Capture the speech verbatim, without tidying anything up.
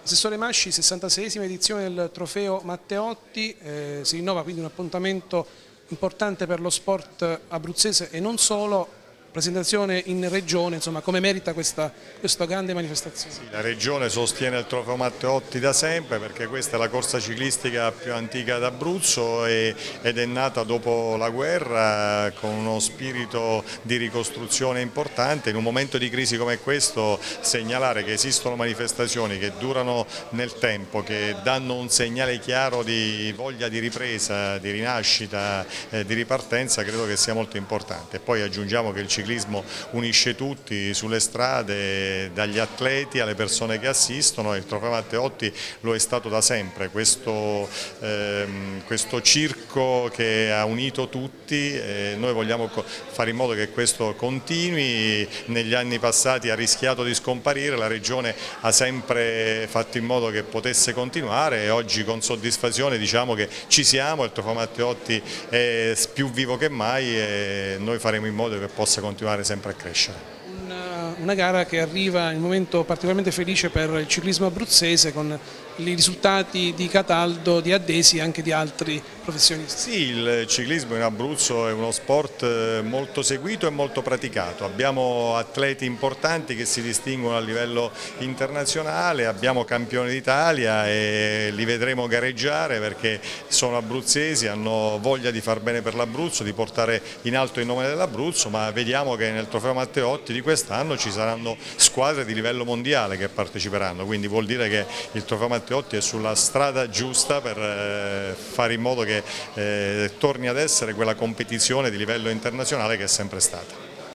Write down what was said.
Assessore Masci, sessantaseiesima edizione del Trofeo Matteotti, eh, si rinnova quindi un appuntamento importante per lo sport abruzzese e non solo. Presentazione in regione, insomma, come merita questa, questa grande manifestazione? Sì, la regione sostiene il Trofeo Matteotti da sempre perché questa è la corsa ciclistica più antica d'Abruzzo ed è nata dopo la guerra con uno spirito di ricostruzione importante. In un momento di crisi come questo segnalare che esistono manifestazioni che durano nel tempo, che danno un segnale chiaro di voglia di ripresa, di rinascita, eh, di ripartenza, credo che sia molto importante. E poi aggiungiamo che il Il ciclismo unisce tutti sulle strade, dagli atleti alle persone che assistono, e il Trofeo Matteotti lo è stato da sempre, questo, ehm, questo circo che ha unito tutti, e noi vogliamo fare in modo che questo continui. Negli anni passati ha rischiato di scomparire, la Regione ha sempre fatto in modo che potesse continuare e oggi con soddisfazione diciamo che ci siamo, il Trofeo Matteotti è più vivo che mai e noi faremo in modo che possa continuare continuare sempre a crescere. Una, una gara che arriva in un momento particolarmente felice per il ciclismo abruzzese, con i risultati di Cataldo, di Addesi e anche di altri professionisti. Sì, il ciclismo in Abruzzo è uno sport molto seguito e molto praticato. Abbiamo atleti importanti che si distinguono a livello internazionale, abbiamo campioni d'Italia e li vedremo gareggiare perché sono abruzzesi, hanno voglia di far bene per l'Abruzzo, di portare in alto il nome dell'Abruzzo, ma vediamo che nel Trofeo Matteotti di quest'anno ci saranno squadre di livello mondiale che parteciperanno, quindi vuol dire che il Trofeo Matteotti è sulla strada giusta per eh, fare in modo che eh, torni ad essere quella competizione di livello internazionale che è sempre stata.